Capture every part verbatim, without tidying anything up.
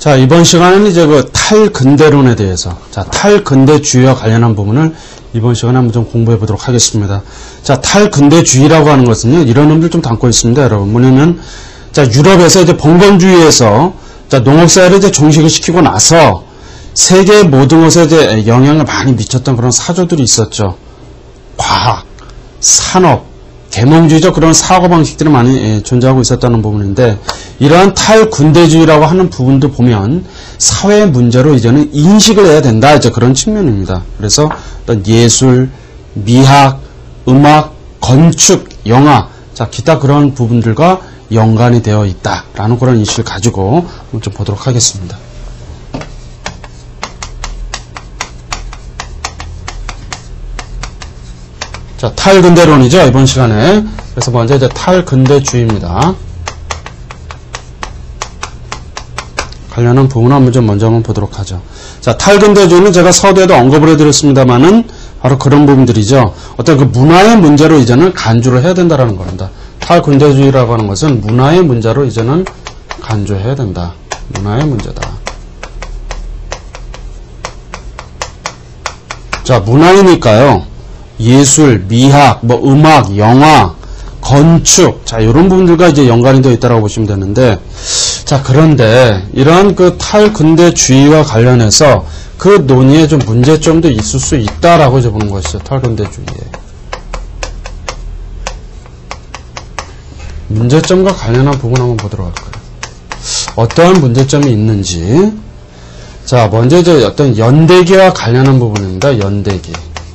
자, 이번 시간에는 이제 그 탈근대론에 대해서, 자, 탈근대주의와 관련한 부분을 이번 시간에 한번 좀 공부해 보도록 하겠습니다. 자, 탈근대주의라고 하는 것은요, 이런 의미를 좀 담고 있습니다, 여러분. 뭐냐면, 자, 유럽에서 이제 봉건주의에서, 자, 농업사회를 이제 종식을 시키고 나서, 세계의 모든 것에 이제 영향을 많이 미쳤던 그런 사조들이 있었죠. 과학, 산업, 계몽주의적 그런 사고방식들이 많이 예, 존재하고 있었다는 부분인데, 이러한 탈근대주의라고 하는 부분도 보면 사회의 문제로 이제는 인식을 해야 된다, 이제 그런 측면입니다. 그래서 어떤 예술, 미학, 음악, 건축, 영화, 자, 기타 그런 부분들과 연관이 되어 있다라는 그런 인식을 가지고 한번 좀 보도록 하겠습니다. 자, 탈근대론이죠, 이번 시간에. 그래서 먼저 이제 탈근대주의입니다. 관련한 부분 한번 좀 먼저 한번 보도록 하죠. 자, 탈근대주의는 제가 서두에도 언급을 해드렸습니다만은 바로 그런 부분들이죠. 어떤 그 문화의 문제로 이제는 간주를 해야 된다라는 겁니다. 탈근대주의라고 하는 것은 문화의 문제로 이제는 간주해야 된다. 문화의 문제다. 자, 문화이니까요. 예술, 미학, 뭐 음악, 영화, 건축, 자, 이런 부분들과 이제 연관이 되어 있다고 보시면 되는데, 자, 그런데 이런 그 탈근대주의와 관련해서 그 논의에 좀 문제점도 있을 수 있다라고 이제 보는 것이죠. 탈근대주의에. 문제점과 관련한 부분 한번 보도록 할까요? 어떠한 문제점이 있는지. 자, 먼저 이제 어떤 연대기와 관련한 부분입니다. 연대기.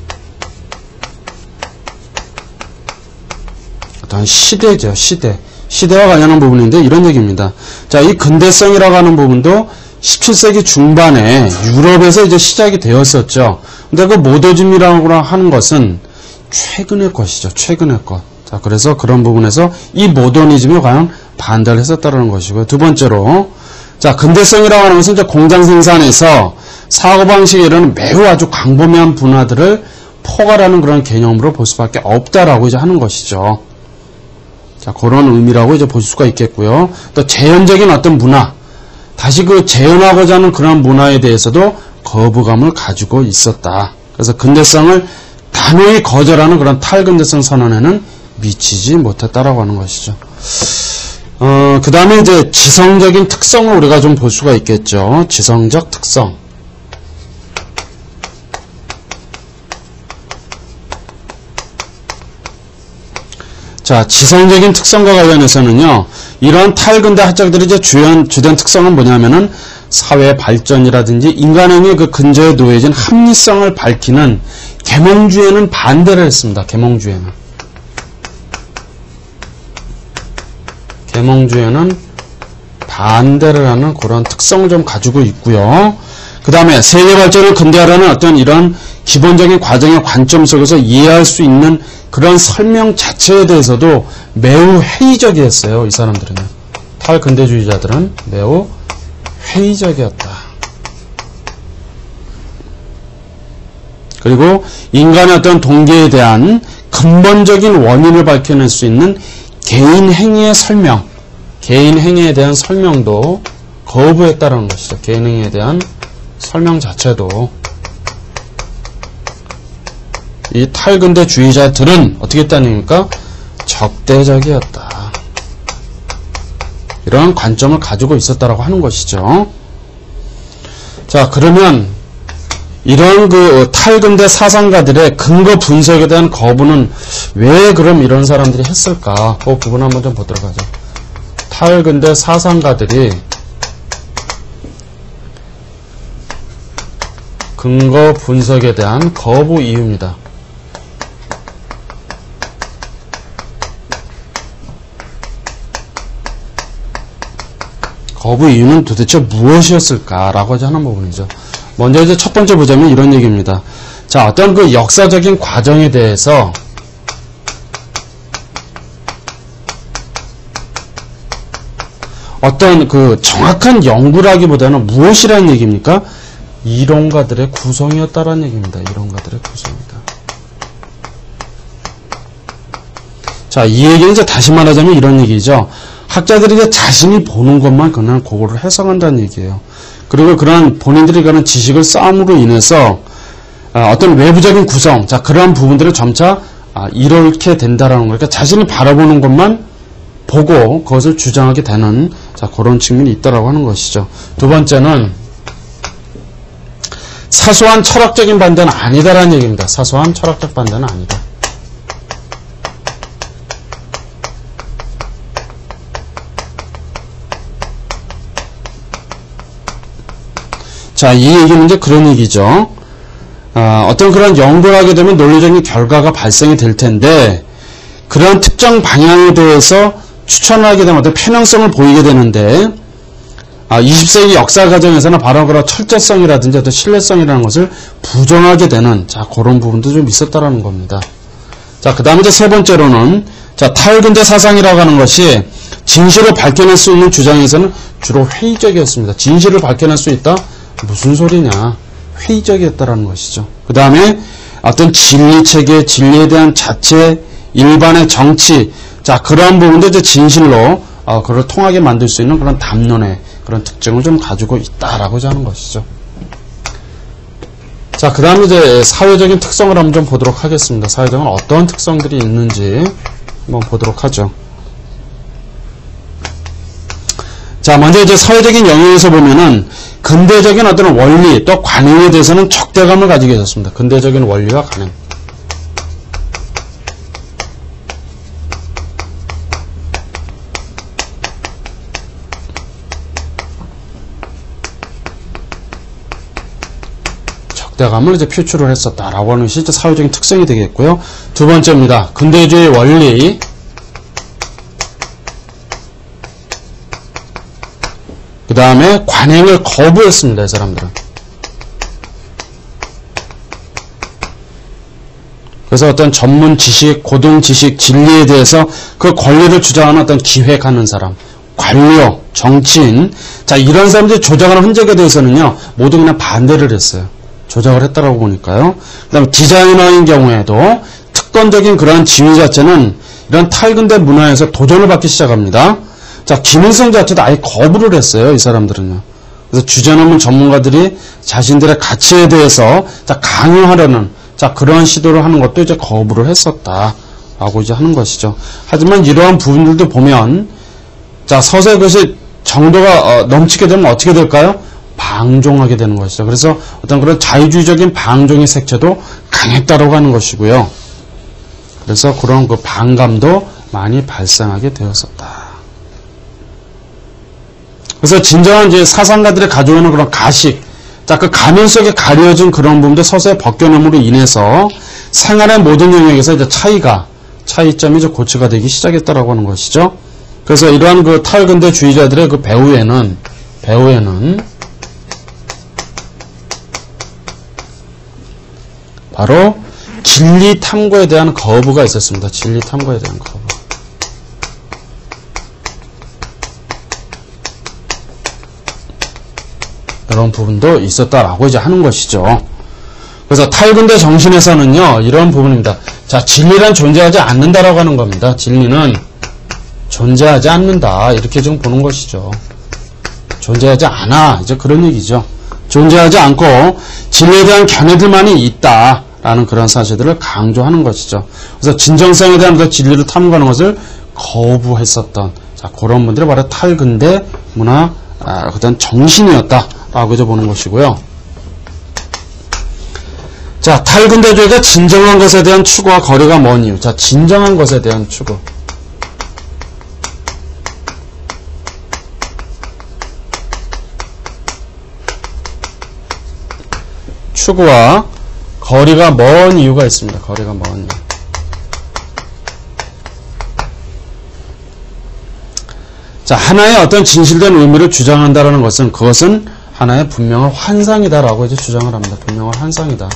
어떤 시대죠, 시대. 시대와 관련한 부분인데 이런 얘기입니다. 자, 이 근대성이라고 하는 부분도 십칠 세기 중반에 유럽에서 이제 시작이 되었었죠. 근데 그 모더니즘이라고 하는 것은 최근의 것이죠, 최근의 것. 자, 그래서 그런 부분에서 이 모더니즘에 과연 반대를 했었다는 것이고요. 두 번째로, 자, 근대성이라고 하는 것은 이제 공장 생산에서 사고방식에 이르는 매우 아주 광범위한 분야들을 포괄하는 그런 개념으로 볼 수밖에 없다라고 이제 하는 것이죠. 자, 그런 의미라고 이제 볼 수가 있겠고요. 또 재현적인 어떤 문화, 다시 그 재현하고자 하는 그런 문화에 대해서도 거부감을 가지고 있었다. 그래서 근대성을 단호히 거절하는 그런 탈근대성 선언에는 미치지 못했다라고 하는 것이죠. 어, 그 다음에 이제 지성적인 특성을 우리가 좀 볼 수가 있겠죠. 지성적 특성. 자, 지성적인 특성과 관련해서는요, 이런 탈근대 학자들이 이제 주연, 주된 특성은 뭐냐면은 사회 발전이라든지 인간행위의 그 근저에 놓여진 합리성을 밝히는 계몽주의에는 반대를 했습니다. 계몽주의에는. 계몽주의에는 반대를 하는 그런 특성을 좀 가지고 있고요. 그 다음에 세계 발전을 근대화라는 어떤 이런 기본적인 과정의 관점 속에서 이해할 수 있는 그런 설명 자체에 대해서도 매우 회의적이었어요. 이 사람들은요. 탈근대주의자들은 매우 회의적이었다. 그리고 인간의 어떤 동기에 대한 근본적인 원인을 밝혀낼 수 있는 개인 행위의 설명, 개인 행위에 대한 설명도 거부했다는 것이죠. 개인 행위에 대한 설명 자체도. 이 탈근대주의자들은 어떻게 했다는 얘기입니까? 적대적이었다. 이런 관점을 가지고 있었다라고 하는 것이죠. 자, 그러면 이런 그 탈근대 사상가들의 근거 분석에 대한 거부는 왜 그럼 이런 사람들이 했을까? 그 부분 한번 좀 보도록 하죠. 탈근대 사상가들이 근거 분석에 대한 거부 이유입니다. 거부 이유는 도대체 무엇이었을까라고 하는 부분이죠. 먼저 이제 첫 번째 보자면 이런 얘기입니다. 자, 어떤 그 역사적인 과정에 대해서 어떤 그 정확한 연구라기보다는 무엇이라는 얘기입니까? 이론가들의 구성이었다라는 얘기입니다. 이론가들의 구성이다. 자, 이 얘기는 이제 다시 말하자면 이런 얘기죠. 학자들이 이제 자신이 보는 것만 그냥 그거를 해석한다는 얘기예요. 그리고 그런 본인들이 그런 지식을 쌓음으로 인해서 어떤 외부적인 구성, 자, 그러한 부분들을 점차 이렇게 된다라는 거니까 자신이 바라보는 것만 보고 그것을 주장하게 되는, 자, 그런 측면이 있다라고 하는 것이죠. 두 번째는 사소한 철학적인 반대는 아니다라는 얘기입니다. 사소한 철학적 반대는 아니다. 자, 이 얘기는 이제 그런 얘기죠. 아, 어떤 그런 연구를 하게 되면 논리적인 결과가 발생이 될 텐데, 그런 특정 방향에 대해서 추천을 하게 되면 어떤 편향성을 보이게 되는데, 아, 이십 세기 역사 과정에서는 바로 그런 철저성이라든지 어떤 신뢰성이라는 것을 부정하게 되는, 자, 그런 부분도 좀 있었다라는 겁니다. 자, 그 다음에 이제 세 번째로는, 자, 탈근대 사상이라고 하는 것이 진실을 밝혀낼 수 있는 주장에서는 주로 회의적이었습니다. 진실을 밝혀낼 수 있다? 무슨 소리냐. 회의적이었다라는 것이죠. 그 다음에 어떤 진리체계, 진리에 대한 자체, 일반의 정치, 자, 그러한 부분도 이제 진실로, 어, 그걸 통하게 만들 수 있는 그런 담론의 그런 특징을 좀 가지고 있다라고 하는 것이죠. 자, 그 다음에 이제 사회적인 특성을 한번 좀 보도록 하겠습니다. 사회적인 어떤 특성들이 있는지 한번 보도록 하죠. 자, 먼저 이제 사회적인 영역에서 보면은 근대적인 어떤 원리 또 관행에 대해서는 적대감을 가지게 되었습니다. 근대적인 원리와 관행. 적대감을 이제 표출을 했었다라고 하는 것이 사회적인 특성이 되겠고요. 두 번째입니다. 근대주의 원리. 그 다음에 관행을 거부했습니다. 이 사람들은. 그래서 어떤 전문 지식, 고등 지식, 진리에 대해서 그 권리를 주장하는 어떤 기획하는 사람, 관료, 정치인, 자, 이런 사람들이 조작하는 흔적에 대해서는요, 모두 그냥 반대를 했어요. 조작을 했다라고 보니까요. 그 다음에 디자이너인 경우에도 특권적인 그러한 지위 자체는 이런 탈근대 문화에서 도전을 받기 시작합니다. 자, 기능성 자체도 아예 거부를 했어요. 이 사람들은요. 그래서 주제넘은 전문가들이 자신들의 가치에 대해서 자, 강요하려는, 자, 그러한 시도를 하는 것도 이제 거부를 했었다라고 이제 하는 것이죠. 하지만 이러한 부분들도 보면, 자, 서서히 그것이 정도가 어, 넘치게 되면 어떻게 될까요? 방종하게 되는 것이죠. 그래서 어떤 그런 자유주의적인 방종의 색채도 강했다라고 하는 것이고요. 그래서 그런 그 반감도 많이 발생하게 되었었다. 그래서 진정한 이제 사상가들이 가져오는 그런 가식, 자, 그 가면 속에 가려진 그런 부분도 서서히 벗겨냄으로 인해서 생활의 모든 영역에서 이제 차이가, 차이점이 이제 고치가 되기 시작했다라고 하는 것이죠. 그래서 이러한 그 탈근대주의자들의 그 배후에는, 배후에는 바로 진리 탐구에 대한 거부가 있었습니다. 진리 탐구에 대한 거부. 이런 부분도 있었다라고 이제 하는 것이죠. 그래서 탈근대 정신에서는요, 이런 부분입니다. 자, 진리란 존재하지 않는다라고 하는 겁니다. 진리는 존재하지 않는다. 이렇게 좀 보는 것이죠. 존재하지 않아. 이제 그런 얘기죠. 존재하지 않고 진리에 대한 견해들만이 있다라는 그런 사실들을 강조하는 것이죠. 그래서 진정성에 대한 그 진리를 탐구하는 것을 거부했었던, 자, 그런 분들이 바로 탈근대 문화, 아, 그다음 정신이었다라고 이제 보는 것이고요. 자, 탈근대주의가 진정한 것에 대한 추구와 거리가 먼 이유. 자, 진정한 것에 대한 추구. 추구와 거리가 먼 이유가 있습니다. 거리가 먼 이유. 자, 하나의 어떤 진실된 의미를 주장한다라는 것은 그것은 하나의 분명한 환상이다라고 이제 주장을 합니다. 분명한 환상이다.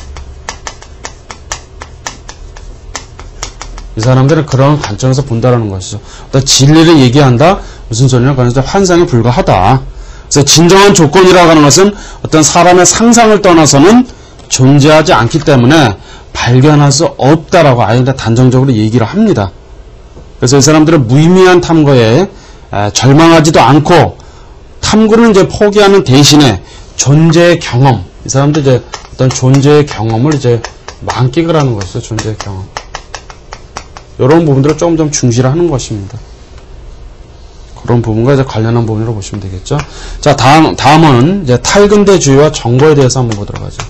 이 사람들은 그런 관점에서 본다라는 것이죠. 어떤 진리를 얘기한다? 무슨 소리냐? 그건 환상에 불과하다. 그래서 진정한 조건이라고 하는 것은 어떤 사람의 상상을 떠나서는 존재하지 않기 때문에 발견할 수 없다라고 아예 단정적으로 얘기를 합니다. 그래서 이 사람들은 무의미한 탐구에 절망하지도 않고 탐구를 이제 포기하는 대신에 존재의 경험. 이 사람도 이제 어떤 존재의 경험을 이제 만끽을 하는 것이죠. 존재의 경험. 이런 부분들을 조금 좀 중시를 하는 것입니다. 그런 부분과 이제 관련한 부분으로 보시면 되겠죠. 자, 다음, 다음은 이제 탈근대주의와 정보에 대해서 한번 보도록 하죠.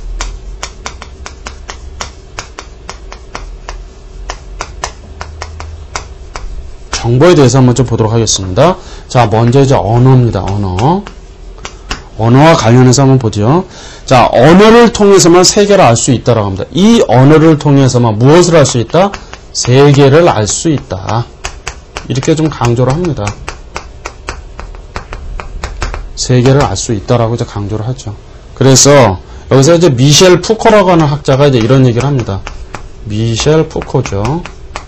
정보에 대해서 한번 좀 보도록 하겠습니다. 자, 먼저 이제 언어입니다. 언어. 언어와 관련해서 한번 보죠. 자, 언어를 통해서만 세계를 알 수 있다라고 합니다. 이 언어를 통해서만 무엇을 알 수 있다? 세계를 알 수 있다. 이렇게 좀 강조를 합니다. 세계를 알 수 있다라고 이제 강조를 하죠. 그래서 여기서 이제 미셸 푸코라고 하는 학자가 이제 이런 얘기를 합니다. 미셸 푸코죠.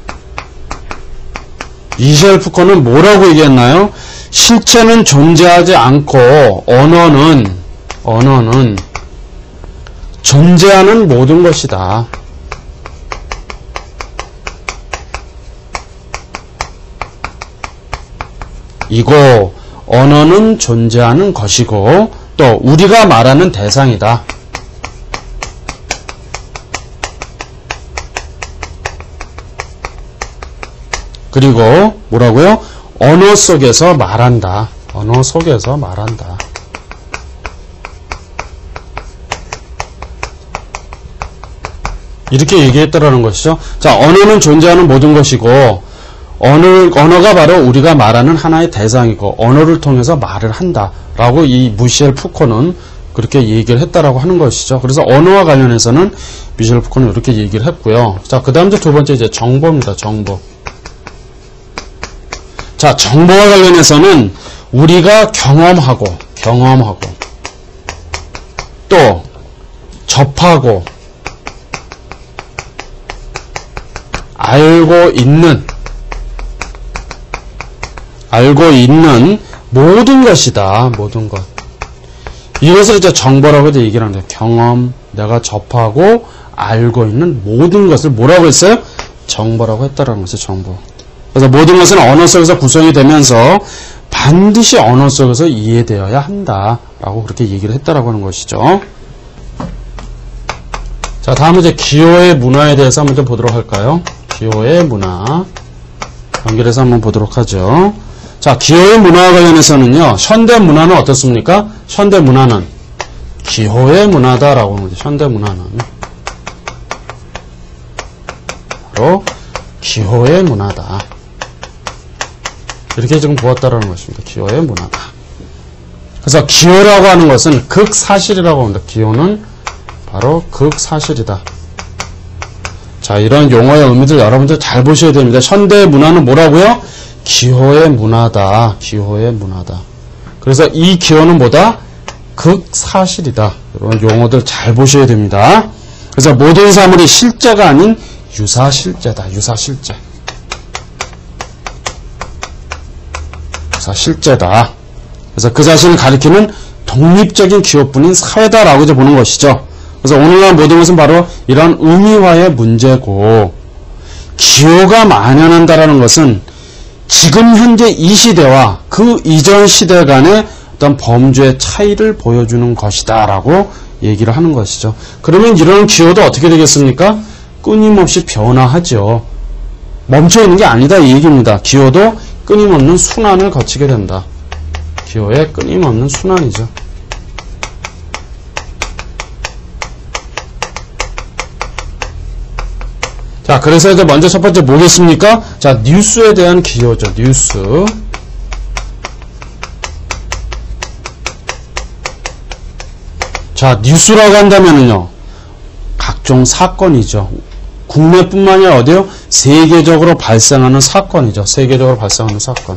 미셸 푸코는 뭐라고 얘기했나요? 실체는 존재하지 않고 언어는 언어는 존재하는 모든 것이다. 이고 언어는 존재하는 것이고 또 우리가 말하는 대상이다. 그리고 뭐라고요? 언어 속에서 말한다. 언어 속에서 말한다. 이렇게 얘기했다라는 것이죠. 자, 언어는 존재하는 모든 것이고 언어, 언어가 바로 우리가 말하는 하나의 대상이고 언어를 통해서 말을 한다라고 이 미셸 푸코는 그렇게 얘기를 했다라고 하는 것이죠. 그래서 언어와 관련해서는 미셸 푸코는 이렇게 얘기를 했고요. 자, 그 다음 이제 두 번째 이제 정보입니다. 정보. 자, 정보와 관련해서는 우리가 경험하고, 경험하고, 또, 접하고, 알고 있는, 알고 있는 모든 것이다. 모든 것. 이것을 이제 정보라고 이제 얘기를 합니다. 경험, 내가 접하고, 알고 있는 모든 것을 뭐라고 했어요? 정보라고 했다라는 것이 정보. 그래서 모든 것은 언어 속에서 구성이 되면서 반드시 언어 속에서 이해되어야 한다라고 그렇게 얘기를 했다라고 하는 것이죠. 자, 다음은 이제 기호의 문화에 대해서 한번 좀 보도록 할까요? 기호의 문화. 연결해서 한번 보도록 하죠. 자, 기호의 문화와 관련해서는요, 현대 문화는 어떻습니까? 현대 문화는 기호의 문화다라고 하는 거죠. 현대 문화는 바로 기호의 문화다. 이렇게 지금 보았다라는 것입니다. 기호의 문화다. 그래서 기호라고 하는 것은 극사실이라고 합니다. 기호는 바로 극사실이다. 자, 이런 용어의 의미들 여러분들 잘 보셔야 됩니다. 현대 문화는 뭐라고요? 기호의 문화다. 기호의 문화다. 그래서 이 기호는 뭐다? 극사실이다. 이런 용어들 잘 보셔야 됩니다. 그래서 모든 사물이 실제가 아닌 유사실제다. 유사실제. 유사실제다. 그래서 그 자신을 가리키는 독립적인 기호뿐인 사회다라고 이제 보는 것이죠. 그래서 오늘날 모든 것은 바로 이런 의미화의 문제고, 기호가 만연한다라는 것은 지금 현재 이 시대와 그 이전 시대 간의 어떤 범주의 차이를 보여주는 것이다라고 얘기를 하는 것이죠. 그러면 이런 기호도 어떻게 되겠습니까? 끊임없이 변화하죠. 멈춰있는 게 아니다 이 얘기입니다. 기호도 끊임없는 순환을 거치게 된다. 기호의 끊임없는 순환이죠. 자, 그래서 이제 먼저 첫 번째 뭐겠습니까? 자, 뉴스에 대한 기호죠. 뉴스. 자, 뉴스라고 한다면은요, 각종 사건이죠. 국내뿐만이 아니라 어디요? 세계적으로 발생하는 사건이죠. 세계적으로 발생하는 사건.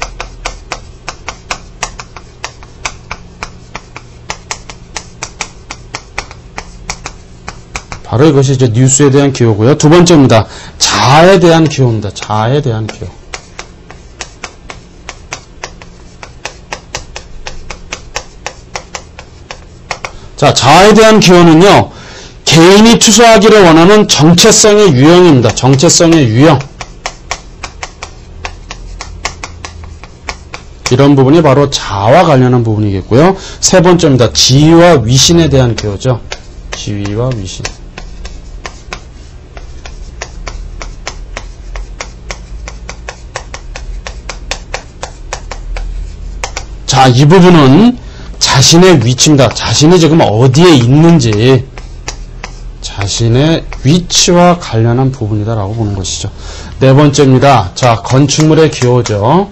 바로 이것이 이제 뉴스에 대한 기호고요. 두 번째입니다. 자아에 대한 기호입니다. 자아에 대한 기호. 자, 자아에 대한 기호는요, 개인이 투사하기를 원하는 정체성의 유형입니다. 정체성의 유형. 이런 부분이 바로 자와 관련한 부분이겠고요. 세 번째입니다. 지위와 위신에 대한 기호죠. 지위와 위신. 자, 이 부분은 자신의 위치입니다. 자신이 지금 어디에 있는지 자신의 위치와 관련한 부분이다라고 보는 것이죠. 네 번째입니다. 자, 건축물의 기호죠.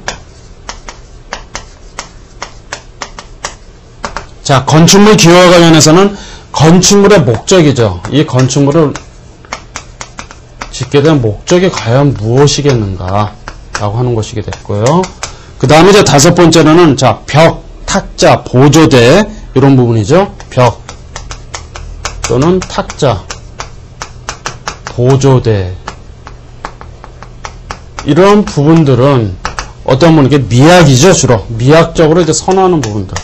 자, 건축물 기호와 관련해서는 건축물의 목적이죠. 이 건축물을 짓게 된 목적이 과연 무엇이겠는가 라고 하는 것이게 됐고요. 그 다음에 이제 다섯 번째로는 자, 벽, 탁자, 보조대 이런 부분이죠. 벽 또는 탁자, 보조대 이런 부분들은 어떤 부분, 이게 미학이죠. 주로 미학적으로 이제 선호하는 부분들.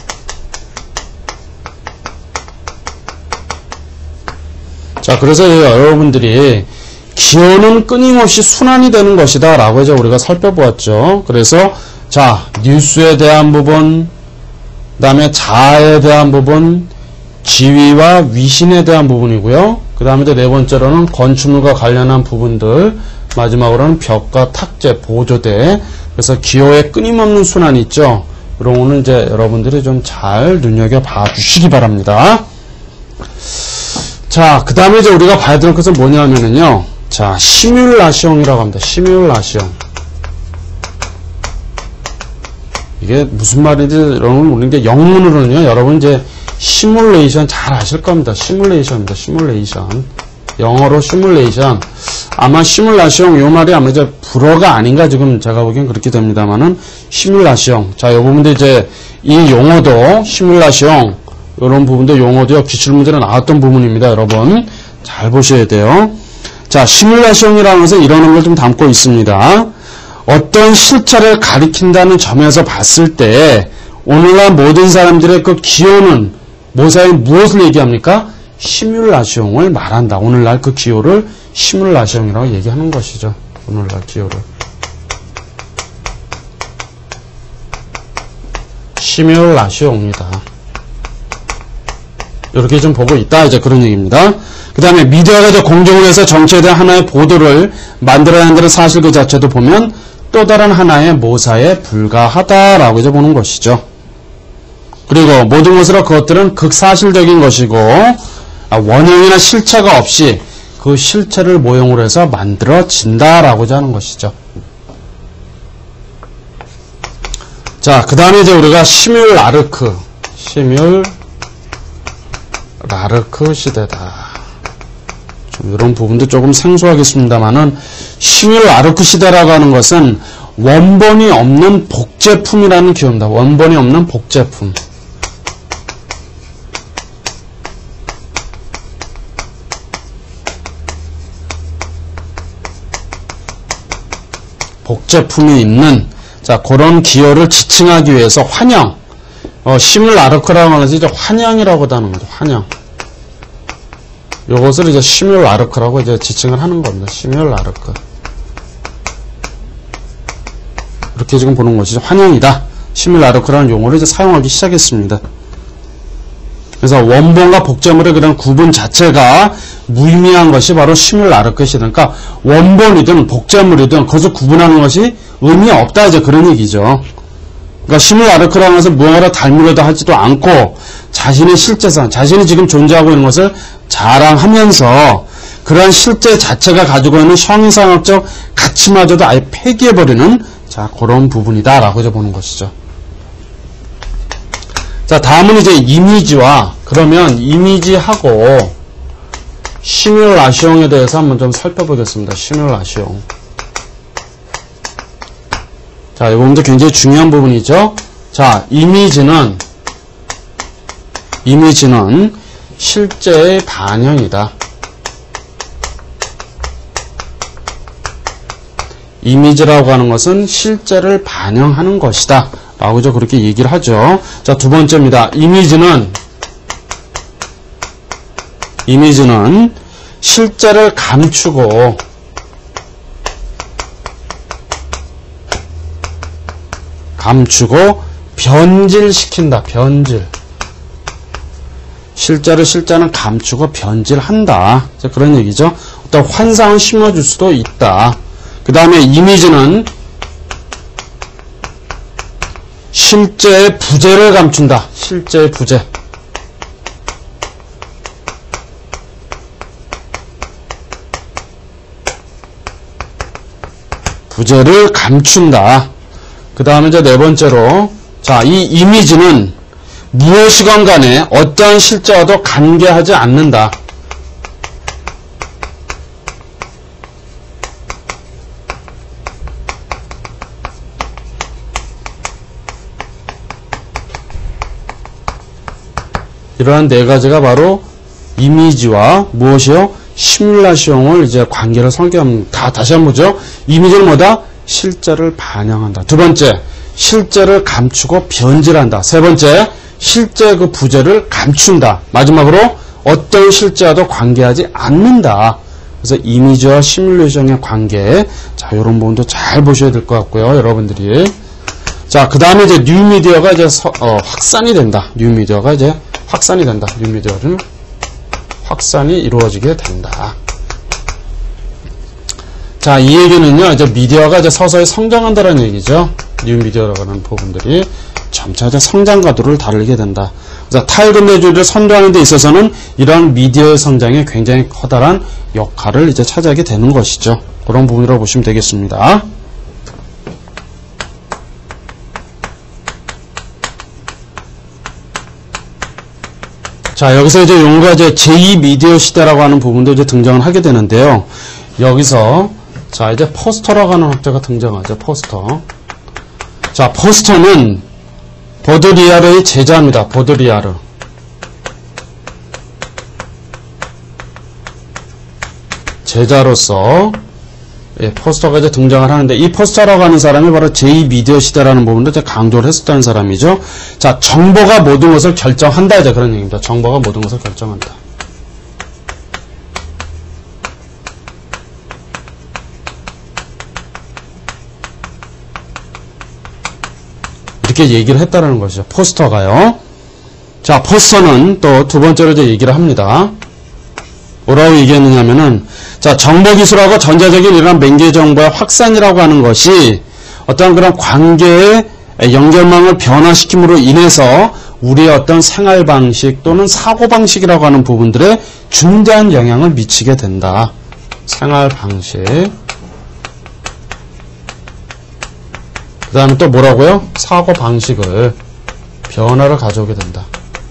자, 그래서 여러분들이 기호는 끊임없이 순환이 되는 것이다 라고 이제 우리가 살펴보았죠. 그래서 자, 뉴스에 대한 부분, 그 다음에 자아에 대한 부분, 지위와 위신에 대한 부분이고요. 그 다음에 이제 네 번째로는 건축물과 관련한 부분들, 마지막으로는 벽과 탁재, 보조대. 그래서 기호의 끊임없는 순환이 있죠. 이런 거는 이제 여러분들이 좀 잘 눈여겨봐 주시기 바랍니다. 자, 그 다음에 이제 우리가 봐야 될 것은 뭐냐면은요. 자, 시뮬라시옹이라고 합니다. 시뮬라시옹. 이게 무슨 말인지 여러분 모르는데 영문으로는요. 여러분 이제 시뮬레이션 잘 아실 겁니다. 시뮬레이션입니다. 시뮬레이션. 영어로 시뮬레이션. 아마 시뮬라시옹 요 말이 아마 이제 불어가 아닌가 지금 제가 보기엔 그렇게 됩니다만은 시뮬라시옹. 자, 요 부분도 이제 이 용어도 시뮬라시옹 이런 부분도 용어도요. 기출문제로 나왔던 부분입니다. 여러분 잘 보셔야 돼요. 자, 시뮬라시옹이라는 것은 이런 걸 좀 담고 있습니다. 어떤 실체를 가리킨다는 점에서 봤을 때 오늘날 모든 사람들의 그 기호는 모사에 무엇을 얘기합니까? 시뮬라시옹을 말한다. 오늘날 그 기호를 시뮬라시옹이라고 얘기하는 것이죠. 오늘날 기호를. 시뮬라시옹이다. 이렇게 좀 보고 있다. 이제 그런 얘기입니다. 그 다음에 미디어가 이제 공정을 해서 정치에 대한 하나의 보도를 만들어야 한다는 사실 그 자체도 보면 또 다른 하나의 모사에 불과하다라고 이제 보는 것이죠. 그리고 모든 것으로 그것들은 극사실적인 것이고 원형이나 실체가 없이 그 실체를 모형으로 해서 만들어진다라고자 하는 것이죠. 자, 그 다음에 이제 우리가 시뮬라르크, 시뮬라르크 시대다. 좀 이런 부분도 조금 생소하겠습니다만은 시뮬라르크 시대라고 하는 것은 원본이 없는 복제품이라는 기호입니다. 원본이 없는 복제품. 복제품이 있는 자 그런 기호를 지칭하기 위해서 환영, 어, 시뮬라르크라고 하는 것이 이제 환영이라고 하는 거죠. 환영. 요것을 이제 시뮬라르크라고 이제 지칭을 하는 겁니다. 시뮬라르크. 이렇게 지금 보는 것이죠. 환영이다. 시뮬라르크라는 용어를 이제 사용하기 시작했습니다. 그래서 원본과 복제물의 그런 구분 자체가 무의미한 것이 바로 시뮬라르크 시대. 그러니까 원본이든 복제물이든 그것을 구분하는 것이 의미 없다. 이제 그런 얘기죠. 그러니까 시뮬라르크라는 것은 무언가를 닮으려다 하지도 않고 자신의 실제성, 자신이 지금 존재하고 있는 것을 자랑하면서 그런 실제 자체가 가지고 있는 형이상학적 가치마저도 아예 폐기해버리는 자 그런 부분이다라고 이제 보는 것이죠. 자, 다음은 이제 이미지와 그러면 이미지하고 시뮬라시옹에 대해서 한번 좀 살펴보겠습니다. 시뮬라시옹. 자, 이 부분도 굉장히 중요한 부분이죠. 자, 이미지는 이미지는 실제의 반영이다. 이미지라고 하는 것은 실제를 반영하는 것이다. 라고 저 그렇게 얘기를 하죠. 자, 두 번째입니다. 이미지는 이미지는 실제를 감추고 감추고 변질시킨다. 변질. 실제를 실제는 감추고 변질한다. 자, 그런 얘기죠. 어떤 환상을 심어줄 수도 있다. 그 다음에 이미지는 실제의 부재를 감춘다. 실제의 부재. 부재를 감춘다. 그 다음에 이제 네 번째로, 자, 이 이미지는 무엇이건 간에 어떠한 실제와도 관계하지 않는다. 이러한 네 가지가 바로 이미지와 무엇이요? 시뮬라시옹을 이제 관계를 설계합니다. 다, 다시 한번 보죠. 이미지는 뭐다? 실제를 반영한다. 두 번째, 실제를 감추고 변질한다. 세 번째, 실제 그 부재를 감춘다. 마지막으로 어떤 실제와도 관계하지 않는다. 그래서 이미지와 시뮬레이션의 관계. 자, 이런 부분도 잘 보셔야 될 것 같고요. 여러분들이. 자, 그 다음에 이제 뉴미디어가 이제 서, 어, 확산이 된다. 뉴미디어가 이제 확산이 된다. 뉴미디어를 확산이 이루어지게 된다. 자, 이 얘기는요, 이제 미디어가 이제 서서히 성장한다는 얘기죠. 뉴미디어라고 하는 부분들이 점차 이제 성장 가도를 다르게 된다. 그래서 탈근대주의를 선도하는 데 있어서는 이러한 미디어의 성장에 굉장히 커다란 역할을 이제 차지하게 되는 것이죠. 그런 부분이라고 보시면 되겠습니다. 자, 여기서 이제 용어가 이제 제이 미디어 시대라고 하는 부분도 이제 등장을 하게 되는데요. 여기서, 자, 이제 포스터라고 하는 학자가 등장하죠. 포스터. 자, 포스터는 보드리아르의 제자입니다. 보드리아르. 제자로서, 예, 포스터가 이제 등장을 하는데, 이 포스터라고 하는 사람이 바로 제이 미디어 시대라는 부분도 이제 강조를 했었다는 사람이죠. 자, 정보가 모든 것을 결정한다. 이제 그런 얘기입니다. 정보가 모든 것을 결정한다. 이렇게 얘기를 했다는 것이죠. 포스터가요. 자, 포스터는 또 두 번째로 이제 얘기를 합니다. 뭐라고 얘기했느냐면은, 자, 정보기술하고 전자적인 이런 맹계 정보의 확산이라고 하는 것이 어떤 그런 관계의 연결망을 변화시킴으로 인해서 우리의 어떤 생활 방식 또는 사고 방식이라고 하는 부분들에 중대한 영향을 미치게 된다. 생활 방식. 그 다음에 또 뭐라고요? 사고 방식을 변화를 가져오게 된다.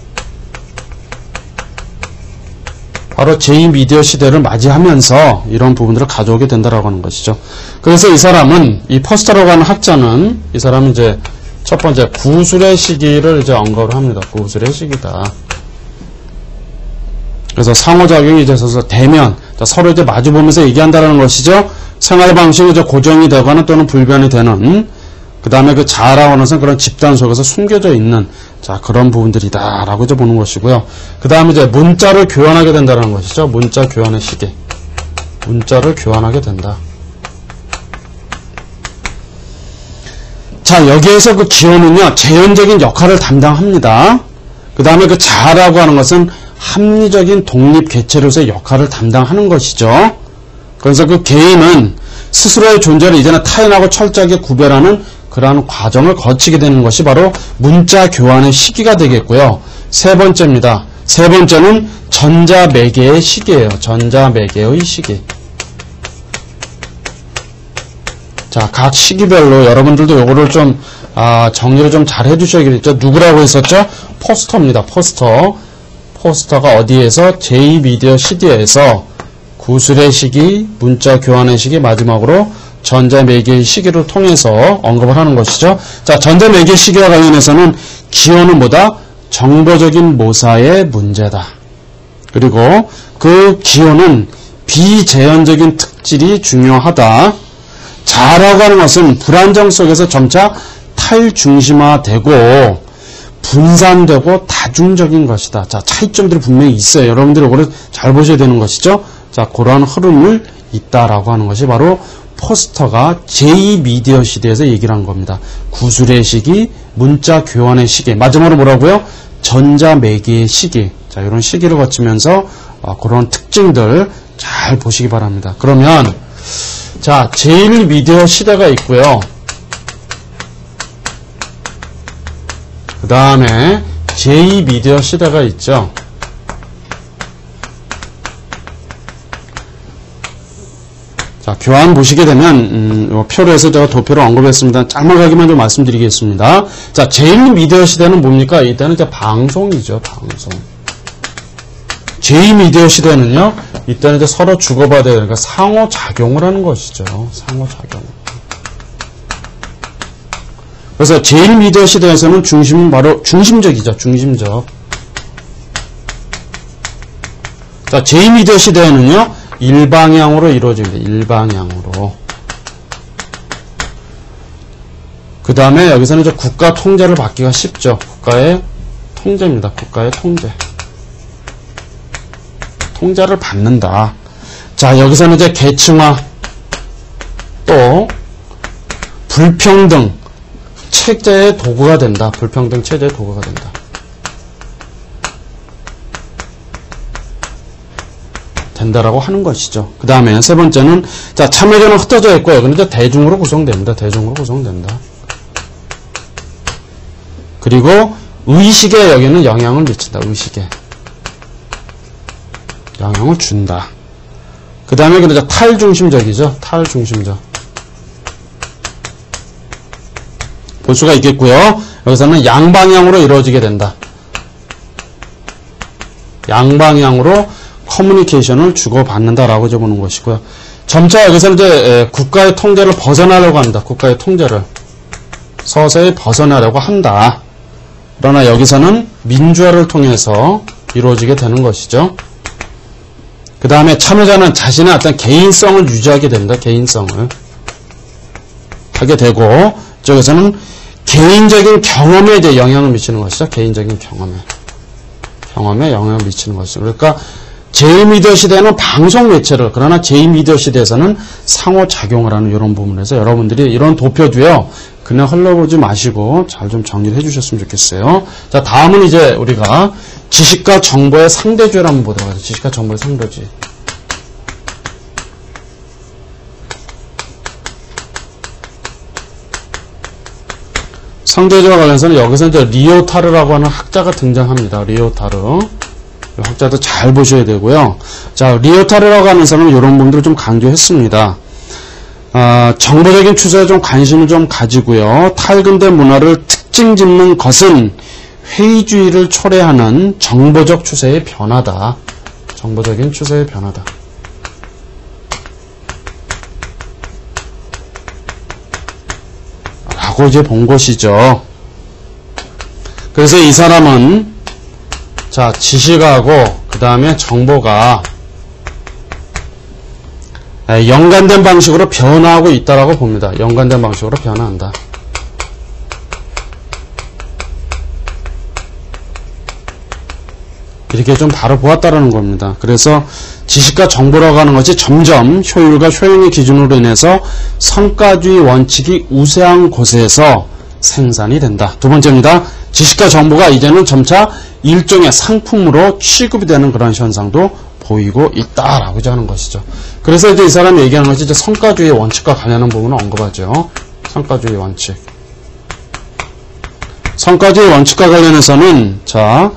바로 제이 미디어 시대를 맞이하면서 이런 부분들을 가져오게 된다라고 하는 것이죠. 그래서 이 사람은, 이 포스터라고 하는 학자는, 이 사람은 이제 첫 번째 구술의 시기를 이제 언급을 합니다. 구술의 시기다. 그래서 상호작용이 이제 있어서 대면, 서로 이제 마주보면서 얘기한다라는 것이죠. 생활 방식이 이제 고정이 되거나 또는 불변이 되는, 그 다음에 그 자아라고 하는 것은 그런 집단 속에서 숨겨져 있는, 자, 그런 부분들이다 라고 이제 보는 것이고요. 그 다음에 이제 문자를 교환하게 된다는 것이죠. 문자 교환의 시기. 문자를 교환하게 된다. 자, 여기에서 그 기호는요, 재현적인 역할을 담당합니다. 그 다음에 그 자아라고 하는 것은 합리적인 독립 개체로서의 역할을 담당하는 것이죠. 그래서 그 개인은 스스로의 존재를 이제는 타인하고 철저하게 구별하는 그러한 과정을 거치게 되는 것이 바로 문자 교환의 시기가 되겠고요. 세 번째입니다. 세 번째는 전자매개의 시기예요. 전자매개의 시기. 자, 각 시기별로 여러분들도 요거를 좀 아, 정리를 좀 잘 해주셔야겠죠. 누구라고 했었죠? 포스터입니다. 포스터. 포스터가 어디에서? 제이 미디어 시대에서 구술의 시기, 문자 교환의 시기, 마지막으로 전자매개의 시기를 통해서 언급을 하는 것이죠. 자, 전자매개 시기와 관련해서는 기호는 뭐다? 정보적인 모사의 문제다. 그리고 그 기호는 비재현적인 특질이 중요하다. 자아라고 하는 것은 불안정 속에서 점차 탈중심화되고 분산되고 다중적인 것이다. 자, 차이점들이 분명히 있어요. 여러분들이 이거를 잘 보셔야 되는 것이죠. 자, 그러한 흐름을 있다라고 하는 것이 바로 포스터가 제이 미디어 시대에서 얘기를 한 겁니다. 구술의 시기, 문자 교환의 시기, 마지막으로 뭐라고요? 전자매기의 시기. 자, 이런 시기를 거치면서 어, 그런 특징들 잘 보시기 바랍니다. 그러면 자, 제일 미디어 시대가 있고요. 그 다음에 제이 미디어 시대가 있죠. 자, 교환 보시게 되면 음, 표로 해서 제가 도표로 언급했습니다. 짤막하게만 좀 말씀드리겠습니다. 자, 제일 미디어 시대는 뭡니까? 이때는 이제 방송이죠. 방송. 제이 미디어 시대는요, 이때는 이제 서로 주고받아야 되니까 상호작용을 하는 것이죠. 상호작용. 그래서 제일 미디어 시대에서는 중심은 바로 중심적이죠. 중심적. 자, 제이 미디어 시대에는요, 일방향으로 이루어집니다. 일방향으로. 그 다음에 여기서는 이제 국가 통제를 받기가 쉽죠. 국가의 통제입니다. 국가의 통제. 통제를 받는다. 자, 여기서는 이제 계층화, 또 불평등 체제의 도구가 된다. 불평등 체제의 도구가 된다. 된다라고 하는 것이죠. 그 다음에 세 번째는, 자, 참여자는 흩어져 있고요. 그런데 대중으로 구성됩니다. 대중으로 구성된다. 그리고 의식에 여기는 영향을 미친다. 의식에 영향을 준다. 그 다음에 그러자 탈중심적이죠. 탈중심적. 볼 수가 있겠고요. 여기서는 양방향으로 이루어지게 된다. 양방향으로 커뮤니케이션을 주고받는다라고 이제 보는 것이고요. 점차 여기서는 이제 국가의 통제를 벗어나려고 합니다. 국가의 통제를 서서히 벗어나려고 한다. 그러나 여기서는 민주화를 통해서 이루어지게 되는 것이죠. 그 다음에 참여자는 자신의 어떤 개인성을 유지하게 된다. 개인성을 하게 되고, 저기서는 개인적인 경험에 이제 영향을 미치는 것이죠. 개인적인 경험에 경험에 영향을 미치는 것이죠. 그러니까 제일 미디어 시대는 방송 매체를, 그러나 제이 미디어 시대에서는 상호작용을 하는 이런 부분에서 여러분들이 이런 도표도요, 그냥 흘러보지 마시고 잘 좀 정리를 해주셨으면 좋겠어요. 자, 다음은 이제 우리가 지식과 정보의 상대주의를 한번 보도록 하죠. 지식과 정보의 상대주의. 상대주의와 관련해서는 여기서 이제 리오타르라고 하는 학자가 등장합니다. 리오타르. 이 학자도 잘 보셔야 되고요. 자, 리오타르라고 하는 사람은 이런 부분들을 좀 강조했습니다. 어, 정보적인 추세에 좀 관심을 좀 가지고요. 탈근대 문화를 특징 짓는 것은 회의주의를 초래하는 정보적 추세의 변화다. 정보적인 추세의 변화다. 라고 이제 본 것이죠. 그래서 이 사람은, 자, 지식하고, 그 다음에 정보가 연관된 방식으로 변화하고 있다라고 봅니다. 연관된 방식으로 변화한다. 이렇게 좀 바로 보았다라는 겁니다. 그래서 지식과 정보라고 하는 것이 점점 효율과 효용의 기준으로 인해서 성과주의 원칙이 우세한 곳에서 생산이 된다. 두 번째입니다. 지식과 정보가 이제는 점차 일종의 상품으로 취급이 되는 그런 현상도 보이고 있다라고 하는 것이죠. 그래서 이제 이 사람이 얘기하는 것이 이제 성과주의 원칙과 관련한 부분을 언급하죠. 성과주의 원칙. 성과주의 원칙과 관련해서는, 자,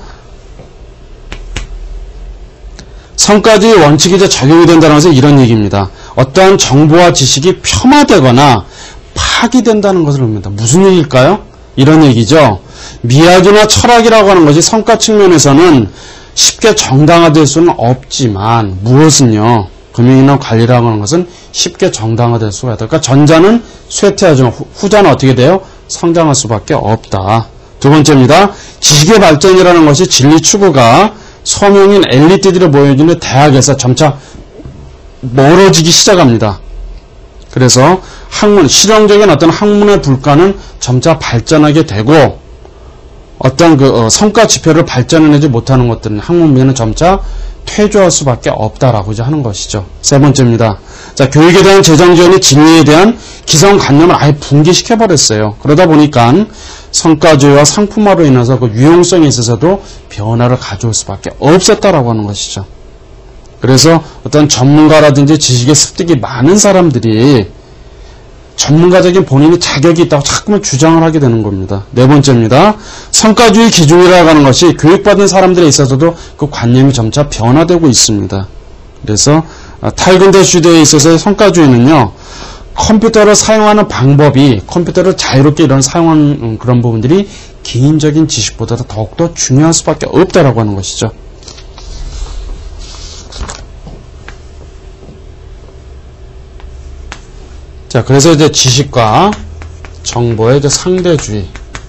성과주의 원칙이 이제 적용이 된다는 것은 이런 얘기입니다. 어떠한 정보와 지식이 폄하되거나 파기된다는 것을 의미합니다. 무슨 얘기일까요? 이런 얘기죠. 미학이나 철학이라고 하는 것이 성과 측면에서는 쉽게 정당화될 수는 없지만, 무엇은요, 금융이나 관리라고 하는 것은 쉽게 정당화될 수가 있다. 그러니까 전자는 쇠퇴하지만 후, 후자는 어떻게 돼요? 성장할 수밖에 없다. 두 번째입니다. 지식의 발전이라는 것이 진리 추구가 서명인 엘리트들이 모여있는 대학에서 점차 멀어지기 시작합니다. 그래서 학문, 실용적인 어떤 학문의 불가는 점차 발전하게 되고, 어떤 그 어, 성과 지표를 발전해내지 못하는 것들은 학문비는 점차 퇴조할 수밖에 없다라고 이제 하는 것이죠. 세 번째입니다. 자, 교육에 대한 재정 지원이 진리에 대한 기성관념을 아예 붕괴시켜버렸어요. 그러다 보니까 성과주의와 상품화로 인해서 그 유용성에 있어서도 변화를 가져올 수밖에 없었다라고 하는 것이죠. 그래서 어떤 전문가라든지 지식의 습득이 많은 사람들이 전문가적인 본인의 자격이 있다고 자꾸만 주장을 하게 되는 겁니다. 네 번째입니다. 성과주의 기준이라고 하는 것이 교육받은 사람들에 있어서도 그 관념이 점차 변화되고 있습니다. 그래서 탈근대 시대에 있어서의 성과주의는요, 컴퓨터를 사용하는 방법이 컴퓨터를 자유롭게 이런 사용하는 그런 부분들이 개인적인 지식보다 더욱더 중요할 수밖에 없다라고 하는 것이죠. 자, 그래서 이제 지식과 정보의 이제 상대주의.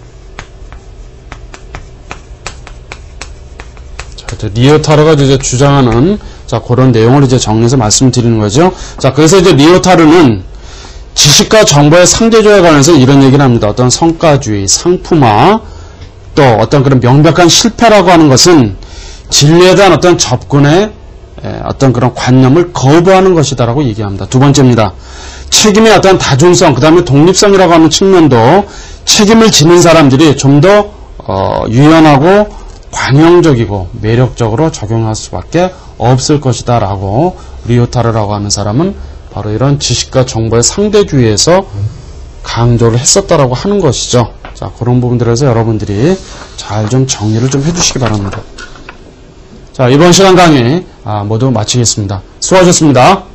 자, 이제 리오타르가 이제 주장하는 자, 그런 내용을 이제 정리해서 말씀드리는 거죠. 자, 그래서 이제 리오타르는 지식과 정보의 상대주의에 관해서 이런 얘기를 합니다. 어떤 성과주의, 상품화, 또 어떤 그런 명백한 실패라고 하는 것은 진리에 대한 어떤 접근의 어떤 그런 관념을 거부하는 것이다라고 얘기합니다. 두 번째입니다. 책임의 어떤 다중성, 그 다음에 독립성이라고 하는 측면도 책임을 지는 사람들이 좀 더 어, 유연하고 관용적이고 매력적으로 적용할 수밖에 없을 것이다 라고 리오타르라고 하는 사람은 바로 이런 지식과 정보의 상대주의에서 강조를 했었다라고 하는 것이죠. 자, 그런 부분들에서 여러분들이 잘 좀 정리를 좀 해주시기 바랍니다. 자, 이번 시간 강의 아, 모두 마치겠습니다. 수고하셨습니다.